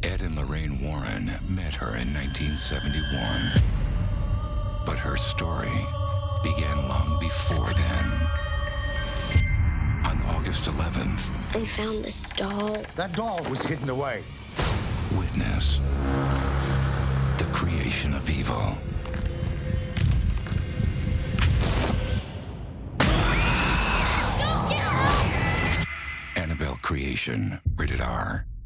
Ed and Lorraine Warren met her in 1971. But her story began long before then. On August 11th, I found this doll. That doll was hidden away. witness the creation of evil. Annabelle Creation, rated R.